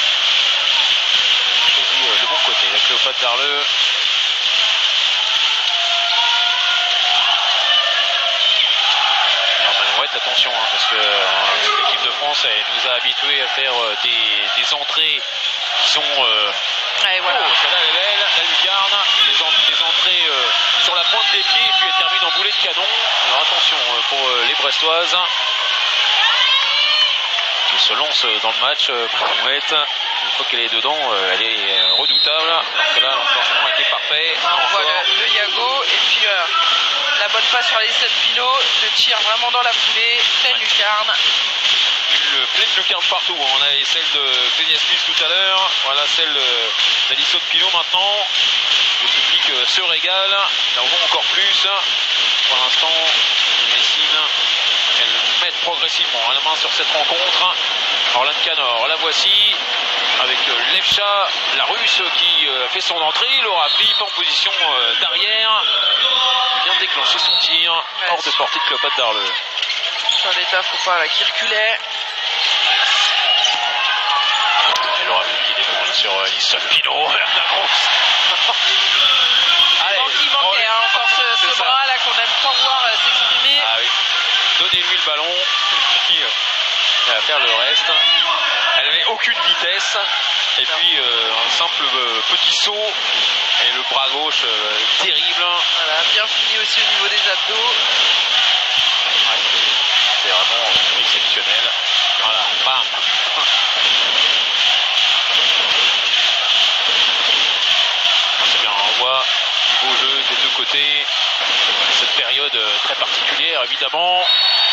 Je choisis euh, le bon côté, la Cléopâtre Darleux. Alors Manouette, attention hein, parce que euh, l'équipe de France elle nous a habitués à faire euh, des, des entrées qui sont euh, ouais, voilà. Oh, celle-là elle est belle, la lucarne, des, en, des entrées euh, sur la pointe des pieds et puis elle termine en boulet de canon. Alors attention euh, pour euh, les Brestoises. Elle se lance dans le match, euh, Manouette. Une fois qu'elle est dedans, euh, elle est euh, redoutable. Alors que là, l'enclenchement était parfait. On voit le, le Yago et puis euh, la bonne passe sur Alison Pinault. Le tir vraiment dans la foulée, pleine lucarne. Une pleine lucarne partout. On avait celle de Xenia Smith tout à l'heure. Voilà celle d'Alison Pinault maintenant. Le public euh, se régale. Ils en vont encore plus. Pour l'instant, les Messines, elles mettent progressivement hein, la main sur cette rencontre. Orlan Canor, la voici avec euh, Levcha, la russe qui euh, fait son entrée. Laura Pipe en position euh, d'arrière. Vient de déclencher son tir ouais, hors de portée de Cléopâtre Darleux. Sur l'état, faut pas là, qui reculait. Et Laura Pipe qui découvre sur Alison Pinault. Allez, il manquait hein, encore ce, ce bras là qu'on aime tant voir euh, s'exprimer. Ah oui. Donnez-lui le ballon. Qui va faire le reste. Elle n'avait aucune vitesse. Et non. puis euh, un simple euh, petit saut. Et le bras gauche euh, terrible. Voilà, bien fini aussi au niveau des abdos. Ouais, c'est vraiment exceptionnel. Voilà, bam. C'est bien, on voit du beau jeu des deux côtés. Cette période très particulière, évidemment.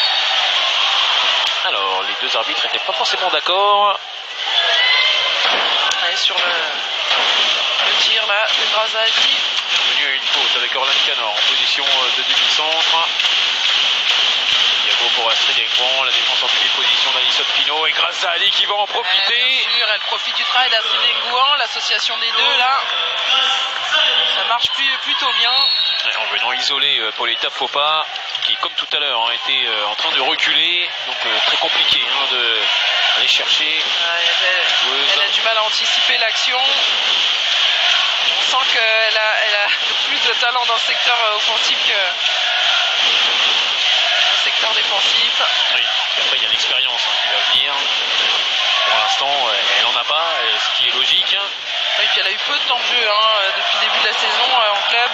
Alors, les deux arbitres n'étaient pas forcément d'accord. Ouais, sur le, le tir là de Grazaldi. Venu à une faute avec Orlan Canor en position de demi-centre. Diago pour Astrid Engouan, la défense en demi-position d'Alison Pinault et Grazaldi qui va en profiter. Ouais, bien sûr, elle profite du travail d'Astrid Engouan, l'association des deux là. Ça marche plus, plutôt bien. Et en venant isoler euh, Pauletta Fopa, qui comme tout à l'heure hein, était euh, en train de reculer, donc euh, très compliqué hein, de aller chercher. Ouais, elle, elle a du mal à anticiper l'action. On sent qu'elle a, elle a plus de talent dans le secteur offensif que dans le secteur défensif. Oui, et après il y a l'expérience hein, qui va venir. Pour l'instant, elle n'en a pas, ce qui est logique. Et puis elle a eu peu de temps de jeu hein, depuis le début de la saison euh, en club.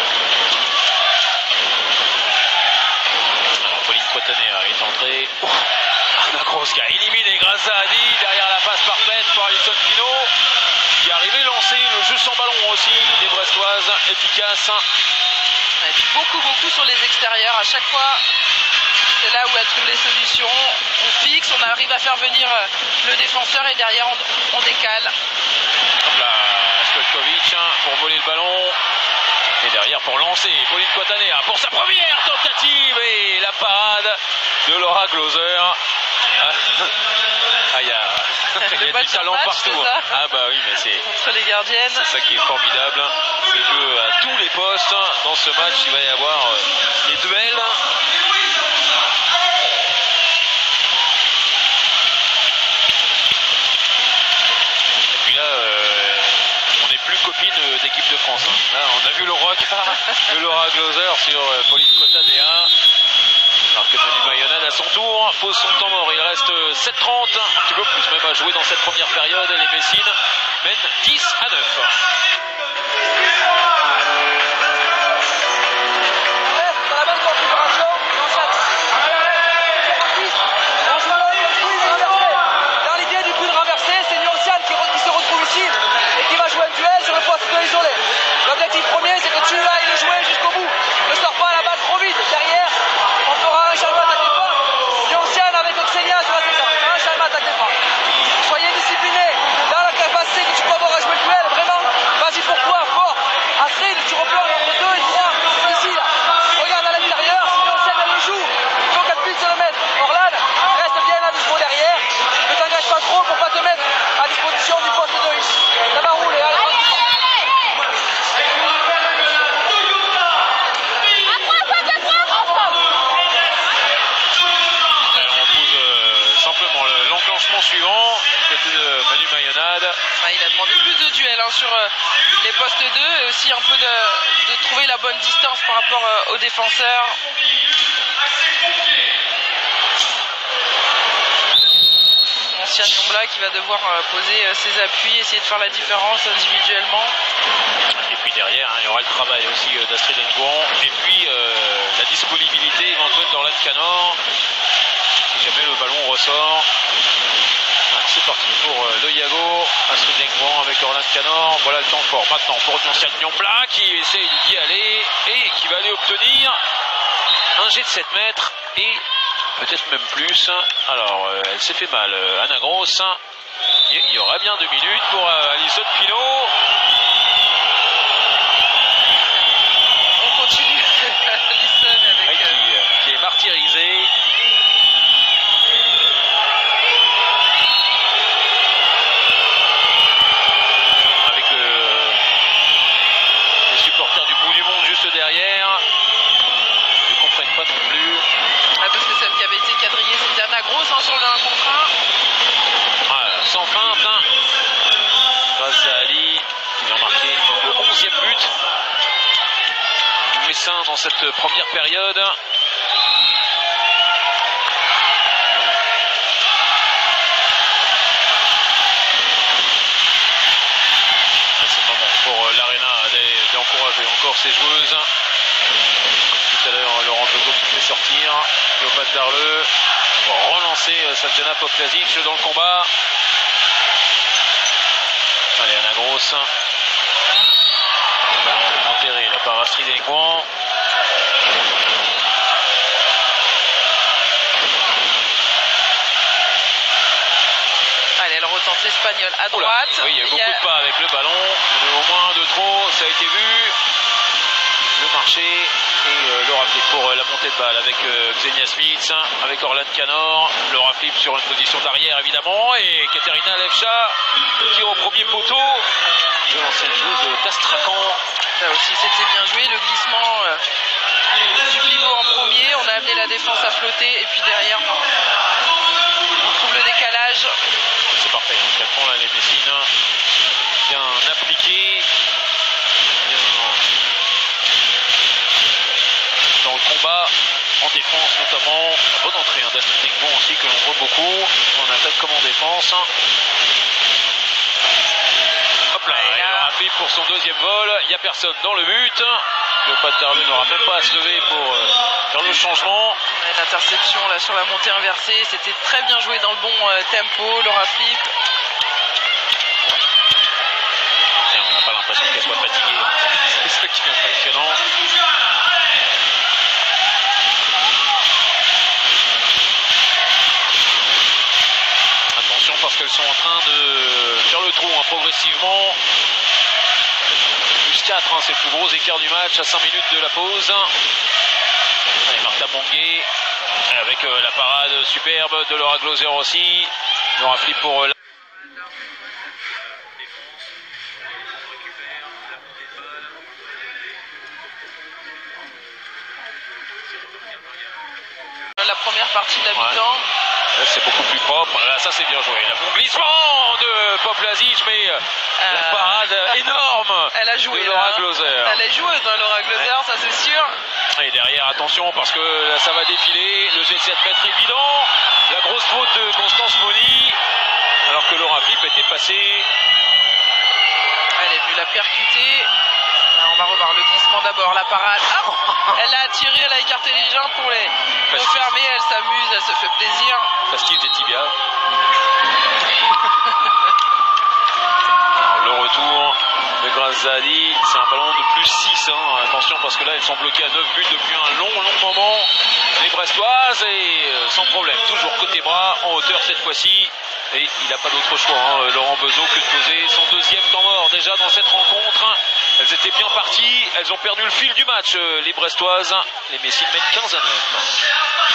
Alors, Pauline Coitanea est entrée. Oh, Anna Gross qui a éliminé Grazaldi derrière la passe parfaite pour Alison Pinault qui est arrivé lancer le jeu sans ballon aussi des Brestoises, efficace. Et puis beaucoup beaucoup sur les extérieurs à chaque fois. C'est là où elle trouve les solutions. On fixe, on arrive à faire venir le défenseur et derrière on, on décale. Hop là, Stojkovic pour voler le ballon. Et derrière pour lancer, Pauline Coitanea pour sa première tentative. Et la parade de Laura Glauser. Ah, il y a, il y a du talent match, partout. Ah bah oui, mais c'est entre les gardiennes. C'est ça qui est formidable. C'est que à tous les postes, dans ce match, il va y avoir des duels. Là, euh, on n'est plus copine d'équipe de France. Hein. Là, on a vu le rock de Laura Glauser sur euh, Pauline Coitanea. Alors que Manu Mayonade à son tour pose son temps mort. Il reste sept trente, un petit peu plus même à jouer dans cette première période. Les Messines mènent dix à neuf. L'objectif premier, c'est que tu ailles le jouer jusqu'au bout. Ne sors pas la balle trop vite. Derrière, on fera un Chalma attaque défense. Yoncian avec Oxenia sur la défense. Un Chalma attaque défense. Soyez disciplinés dans la capacité que tu peux avoir à jouer le duel. Vraiment, vas-y pour toi, fort. Astrid, tu replonges entre deux et trois. Ici, là. Regarde à l'intérieur. Si Yoncian, elle le joue, il faut qu'elle puisse se le mettre. Orlan, reste bien à dispo derrière. Ne t'engage pas trop pour pas te mettre à disposition du poste deux ici. Ça va rouler. Allez, suivant, côté de Manu Mayonade. Ah, il a demandé plus de duels hein, sur euh, les postes deux et aussi un peu de, de trouver la bonne distance par rapport euh, aux défenseurs. Ancien Yombla qui va devoir euh, poser euh, ses appuis, essayer de faire la différence individuellement. Et puis derrière, hein, il y aura le travail aussi euh, d'Astrid Engouan. Et puis euh, la disponibilité éventuelle d'Orlan Canor. Si jamais le ballon ressort. C'est parti pour euh, le Iago, Astrid Engouan avec Orlan Canor. Voilà le temps fort maintenant pour Yoncian Yombla qui essaye d'y aller et qui va aller obtenir un jet de sept mètres et peut-être même plus. Alors euh, elle s'est fait mal, euh, Anna Gross. Il y aura bien deux minutes pour euh, Alison Pinault. On continue. Alison avec... Ouais, qui, euh, qui est martyrisée. dix hein, dans cette première période. C'est le moment pour l'Arena d'encourager encore ses joueuses. Tout à l'heure, Laurent Bezo qui fait sortir. Cléopâtre Darleux va relancer Slavljana Poplazic dans le combat. Allez, Anna Gross. Enterré là par Astrid Ecouen. Allez, elle retente l'Espagnol à droite. Oula, oui, il y a eu beaucoup il y a... de pas avec le ballon. Au moins un de trop, ça a été vu. Le marché et euh, Laura Flip pour euh, la montée de balle avec euh, Xenia Smith, avec Orlane Canor. Laura Flip sur une position d'arrière évidemment. Et Katerina Levcha tire au premier poteau. De l'ancienne joueuse d'Astrakhan. Là aussi c'était bien joué, le glissement euh, du pivot en premier, on a amené la défense à flotter et puis derrière on trouve le décalage. C'est parfait, donc quatre ans là les Messines, bien appliqués, bien dans le combat, en défense notamment, la bonne entrée hein, d'Astrid Ecouen aussi que l'on voit beaucoup, en attaque comme en défense. Hop là, et elle aura pris pour son deuxième vol, il n'y a personne dans le but. Cléopâtre Darleux n'aura même pas à se lever pour euh, faire le changement. L'interception là sur la montée inversée, c'était très bien joué dans le bon euh, tempo, Laura Flip. Et on n'a pas l'impression qu'elle soit fatiguée, c'est ça qui est impressionnant. Attention parce qu'elles sont en train de faire le trou hein, progressivement. Plus quatre, hein, c'est le plus gros écart du match à cinq minutes de la pause. Allez, Martha Bonguet avec euh, la parade superbe de Laura Gloser aussi. Laura Flip pour euh, la... la première partie de la mi-temps. Ouais. C'est beaucoup plus propre. Là, ça c'est bien joué. La bon glissement de Poplazic, mais euh, la parade énorme. Elle a joué. De Laura là, Gloser. Elle est joueuse, hein, Laura Gloser, ouais. Ça c'est sûr. Et derrière, attention parce que là, ça va défiler. Le G sept mètres évident. La grosse faute de Constance Moni. Alors que Laura Flip était passée. Elle est venue la percuter. Là, on va revoir le glissement d'abord, la parade. Hop, elle a tiré, elle a écarté les jambes pour les refermer. Elle s'amuse, elle se fait plaisir. Fastive des tibias. Alors, le retour de Grazzadi, c'est un ballon de plus six. Hein. Attention parce que là, elles sont bloquées à neuf buts depuis un long, long moment. Les Brestoises, et euh, sans problème, toujours côté bras, en hauteur cette fois-ci. Et il n'a pas d'autre choix, hein, Laurent Bezo, que de poser son deuxième temps mort déjà dans cette rencontre. Elles étaient bien parties, elles ont perdu le fil du match, euh, les Brestoises. Les Messines mènent quinze à neuf.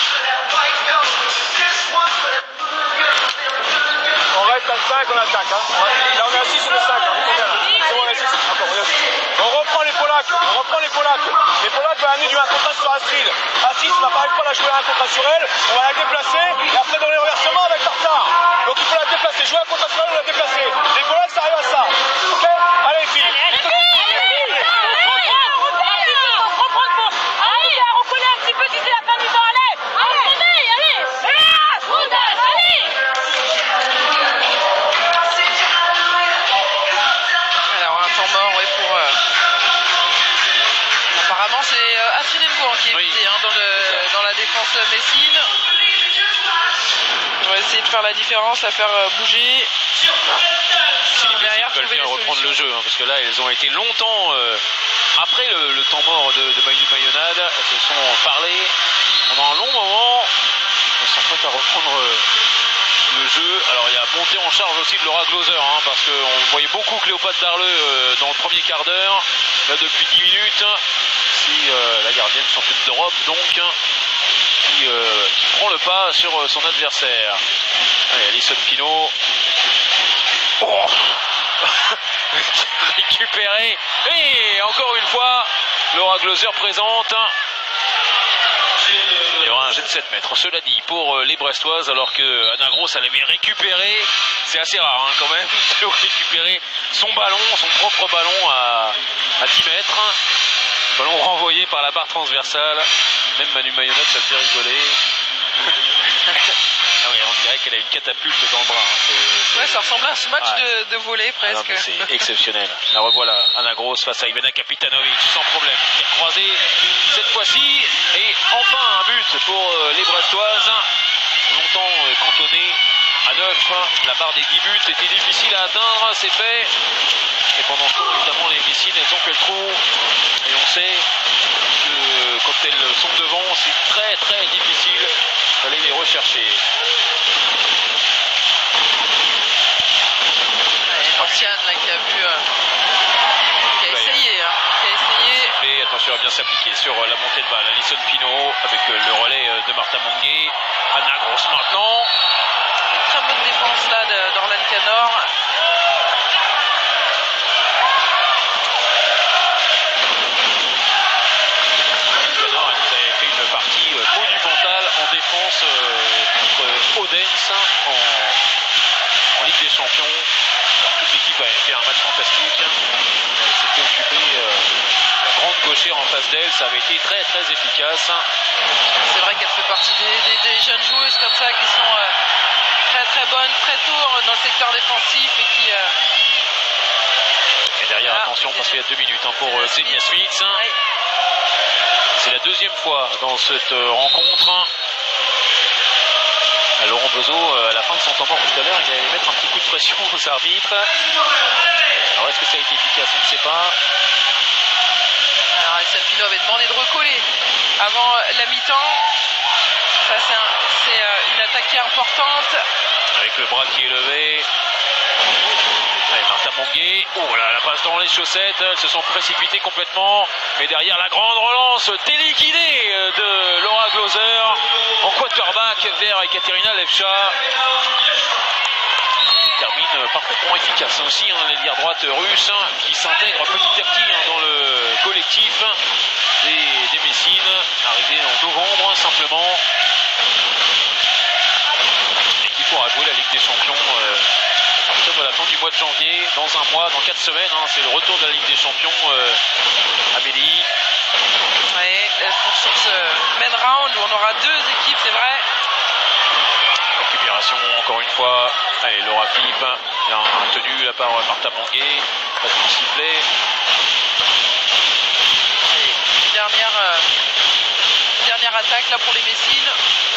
On reste à cinq, on attaque. Hein. Là on est à six sur le cinq. Hein. C'est bon, on est à six. Encore, on est à six. On reprend les Polacs, on reprend les Polacs. Les Polacs vont amener du un contre un sur Astrid. À six, on n'arrive pas à la jouer un contre un sur elle. On va la déplacer et après dans les reversements avec Tartar. Donc il faut la déplacer, jouer un contre un sur elle, on la déplacer. Les Polacs, ça arrive à ça. Ok. Allez les filles. Apparemment c'est euh, Astrid Ecouen qui est oui. visée hein, dans, le, dans la défense messine. On va essayer de faire la différence, la faire euh, bouger. Si les Messines veulent bien reprendre le jeu, hein, parce que là elles ont été longtemps euh, après le, le temps mort de, de Maïli Mayonade, elles se sont parlé pendant un long moment. Elles sont prêtes à reprendre euh, le jeu. Alors il y a montée en charge aussi de Laura Gloser, hein, parce qu'on voyait beaucoup Cléopâtre Darleux euh, dans le premier quart d'heure. Là depuis dix minutes, si euh, la gardienne championne d'Europe donc qui, euh, qui prend le pas sur euh, son adversaire. Allez, Alison Pinault. Oh récupéré. Et encore une fois, Laura Gloser présente. Il y aura un jet de sept mètres, cela dit, pour les Brestoises, alors que Anna Gross, elle avait récupéré, c'est assez rare hein, quand même, de récupérer son ballon, son propre ballon à, à dix mètres. Ballon renvoyé par la barre transversale. Même Manu Mayonnaise, ça fait rigoler. Ah oui, on dirait qu'elle a une catapulte dans le bras. Hein. C'est, c'est... Ouais, ça ressemble à ce match ouais. de, de volley presque. Ah non, c'est exceptionnel. La revoilà, Anna Gross face à Ivana Kapitanovic, sans problème. Qui a croisé cette fois-ci. Et enfin un but pour les Brestoises. Longtemps cantonné à neuf. La barre des dix buts était difficile à atteindre. C'est fait. Et pendant ce temps, évidemment, les Messines, elles ont fait le trou. Et on sait que quand elles sont devant, c'est très très difficile d'aller les rechercher. Lanciane là qui a vu, euh, qui a essayé, hein, qui a essayé. Et attention à bien s'appliquer sur la montée de balle. Alison Pinault avec le relais de Martha Monguet. Anna Gross maintenant. Une très bonne défense là d'Orlan Canor. Canor, elle nous avait fait une partie monumentale en défense contre Odense en, en Ligue des Champions. Toute l'équipe avait fait un match fantastique. Elle s'était occupée euh, la grande gauchère en face d'elle. Ça avait été très très efficace. C'est vrai qu'elle fait partie des, des, des jeunes joueuses comme ça qui sont euh, très très bonnes, très tôt dans le secteur défensif et qui... Euh... Et derrière, ah, attention, parce qu'il y a deux minutes hein, pour euh, Xenia Smith. Oui. C'est la deuxième fois dans cette euh, rencontre. Laurent Beuzot, à la fin de son temps mort tout à l'heure, il allait mettre un petit coup de pression aux arbitres. Alors est-ce que ça a été efficace? On ne sait pas. Alors Alison Pinault avait demandé de recoller avant la mi-temps. Ça c'est un, euh, une attaque qui est importante. Avec le bras qui est levé. Allez, Martha Monguet. Oh là, la passe dans les chaussettes. Elles se sont précipitées complètement. Et derrière la grande relance téléguidée de Laura Glauser en quarterback vers Ekaterina Levcha. Qui termine parfaitement efficace aussi, hein, l'ailière droite russe hein, qui s'intègre petit à petit hein, dans le collectif des, des Messines, arrivée en novembre simplement. Et qui pourra jouer la Ligue des Champions. Euh, à la fin du mois de janvier, dans un mois, dans quatre semaines, hein, c'est le retour de la Ligue des Champions euh, à Médéi. Oui, sur ce main round où on aura deux équipes, c'est vrai. Récupération encore une fois. Allez, Laura Philippe, bien tenue là par Martha Monguet, passe du sifflet. Allez, une dernière, euh, une dernière attaque là pour les Messines.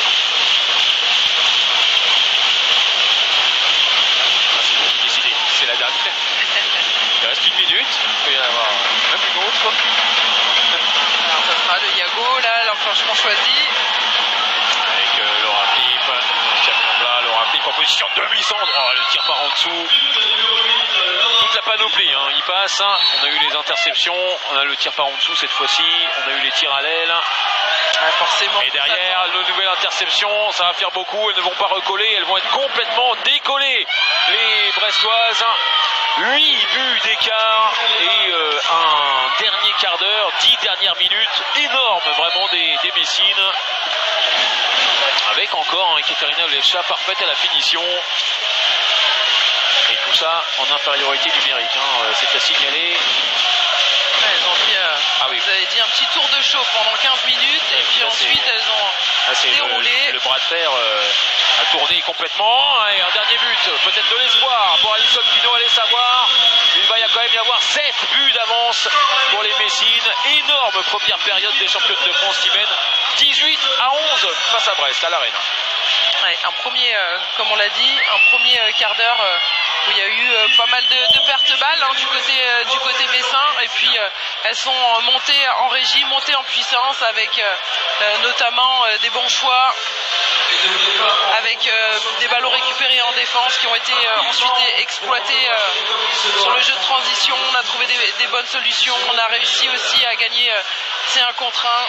C'est la dernière. Il reste une minute. Il peut y en avoir même une autre. Alors ça sera le Yago, là, l'enclenchement choisi. Avec euh, Laura Philippe, là, Laura Philippe en position de demi-centre. Oh, le tir par en dessous. Toute la panoplie, hein. Il passe. On a eu les interceptions. On a le tir par en dessous cette fois-ci. On a eu les tirs à l'aile. Ouais, forcément. Et derrière, nos nouvelles interceptions, ça va faire beaucoup. Elles ne vont pas recoller. Elles vont être complètement décollées. Les Brestoises. huit buts d'écart et euh, un dernier quart d'heure, dix dernières minutes, énorme vraiment des, des Messines. Avec encore hein, Ekaterina Levcha parfaite à la finition. Et tout ça en infériorité numérique, hein, c'est à signaler. Ouais, elles ont mis, euh, ah oui. Vous avez dit un petit tour de chauffe pendant quinze minutes et, et puis là, ensuite elles ont là, déroulé. Le, le bras de fer euh, a tourné complètement. Et un dernier but, peut-être de l'espoir pour Alison Pinault, allez savoir. Il va y quand même y avoir sept buts d'avance pour les Messines. Énorme première période des championnes de France qui mènent dix-huit à onze face à Brest, à l'Arène. Ouais, un premier, euh, comme on l'a dit, un premier euh, quart d'heure euh, où il y a eu euh, pas mal de, de pertes balles hein, du côté euh, du côté messin et puis euh, elles sont euh, montées en régie, montées en puissance avec euh, euh, notamment euh, des bons choix, avec euh, des ballons récupérés en défense qui ont été euh, ensuite exploités euh, sur le jeu de transition. On a trouvé des, des bonnes solutions, on a réussi aussi à gagner euh, ces un contre un.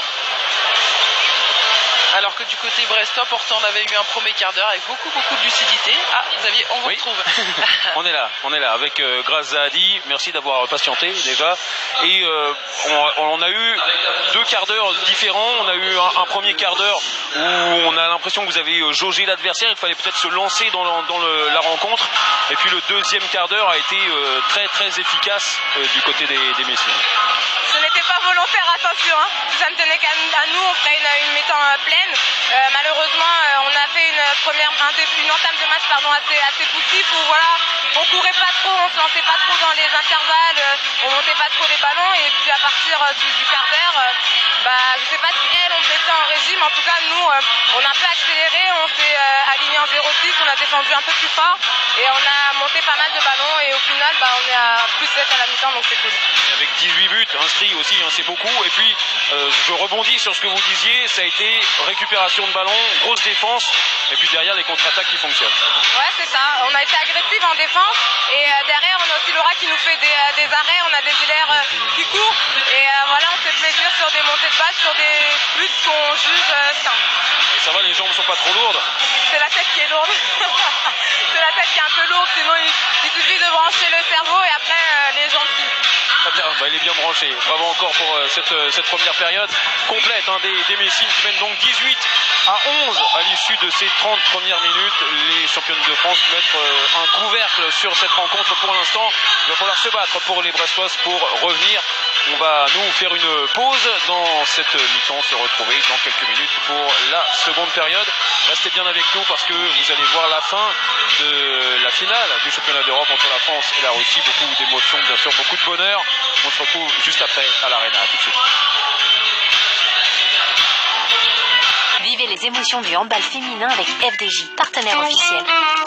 Alors que du côté brestois, pourtant on avait eu un premier quart d'heure avec beaucoup beaucoup de lucidité. Ah, Xavier, on vous oui. retrouve. On est là, on est là avec euh, Grace Zahadi. Merci d'avoir patienté déjà. Et euh, on, on a eu deux quarts d'heure différents. On a eu un, un premier quart d'heure où on a l'impression que vous avez jaugé l'adversaire. Il fallait peut-être se lancer dans, le, dans le, la rencontre. Et puis le deuxième quart d'heure a été euh, très très efficace euh, du côté des, des Messines. ce n'était pas volontaire, attention, hein. Si ça ne tenait qu'à à nous, on ferait une, une mi-temps euh, pleine. Euh, malheureusement, euh, on a fait une première un début, une entame de match pardon, assez, assez poussif où voilà, on courait pas trop, on se lançait pas trop dans les intervalles, euh, on montait pas trop les ballons et puis à partir euh, du, du quart d'heure, euh, bah, je sais pas si elles ont été en régime, en tout cas nous, euh, on a un peu accéléré, on s'est euh, aligné en zéro six, on a défendu un peu plus fort et on a monté pas mal de ballons et au final bah, on est à plus sept à la mi-temps donc c'est cool. Avec dix-huit buts inscrits aussi, hein, c'est beaucoup. Et puis euh, je rebondis sur ce que vous disiez, ça a été récupération de ballon, grosse défense et puis derrière les contre-attaques qui fonctionnent. Ouais c'est ça, on a été agressif en défense et euh, derrière on a aussi Laura qui nous fait des, euh, des arrêts, on a des hilaires euh, qui courent et euh, voilà on fait plaisir sur des montées de balle, sur des buts qu'on juge euh, sains. Et ça va, les jambes sont pas trop lourdes? C'est la tête qui est lourde. C'est la tête qui est un peu lourde, sinon il, il suffit de brancher le cerveau et après euh, les jambes suivent. Très bien, bah, il est bien branché. Bravo encore pour euh, cette, euh, cette première période complète hein, des, des Messines qui mènent donc dix-huit à onze à l'issue de ces trente premières minutes. Les championnes de France mettent euh, un couvercle sur cette rencontre pour l'instant. Il va falloir se battre pour les Brestoises pour revenir. On va nous faire une pause dans cette mi-temps, se retrouver dans quelques minutes pour la seconde période. Restez bien avec nous parce que vous allez voir la fin de la finale du championnat d'Europe entre la France et la Russie. Beaucoup d'émotions, bien sûr, beaucoup de bonheur. On se retrouve juste après à l'Arena. Tout de suite. Vivez les émotions du handball féminin avec F D J, partenaire officiel.